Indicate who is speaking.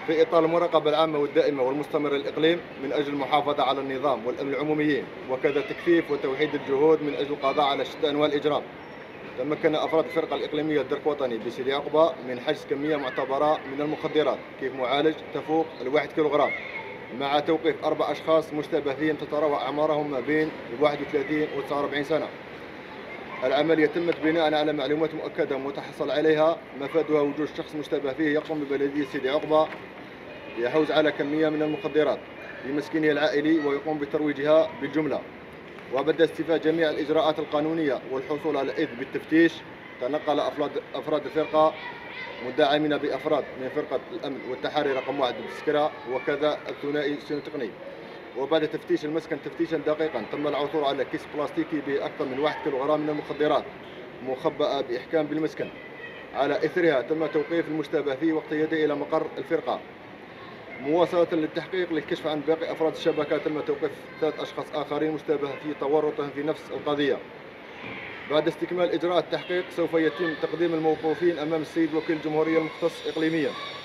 Speaker 1: في إطار المراقبة العامة والدائمة والمستمرة للإقليم من أجل المحافظة على النظام والأمن العموميين، وكذا تكثيف وتوحيد الجهود من أجل القضاء على شتى أنواع الإجرام. تمكن أفراد الفرقة الإقليمية الدرك الوطني بسيدي عقبة من حجز كمية معتبرة من المخدرات كيف معالج تفوق الواحد كيلوغرام، مع توقيف 4 أشخاص مشتبه فيهم تتراوح أعمارهم ما بين 31 و 49 سنة. العملية تمت بناء على معلومات مؤكدة متحصل عليها مفادها وجود شخص مشتبه فيه يقوم ببلدية سيدي عقبة يحوز على كمية من المخدرات بمسكنه العائلي ويقوم بترويجها بالجملة. وبعد استيفاء جميع الإجراءات القانونية والحصول على إذن بالتفتيش، تنقل أفراد الفرقة مدعمين بأفراد من فرقة الأمن والتحري رقم 1 بالسكرة وكذا الثنائي السينوتقني. وبعد تفتيش المسكن تفتيشا دقيقا تم العثور على كيس بلاستيكي بأكثر من 1 كيلوغرام من المخدرات مخبأة بإحكام بالمسكن. على إثرها تم توقيف المشتبه فيه واقتياده إلى مقر الفرقة. مواصلة للتحقيق للكشف عن باقي أفراد الشبكة، تم توقيف 3 أشخاص آخرين مشتبه في تورطهم في نفس القضية. بعد استكمال إجراء التحقيق سوف يتم تقديم الموقوفين أمام السيد وكيل الجمهورية المختص إقليميا.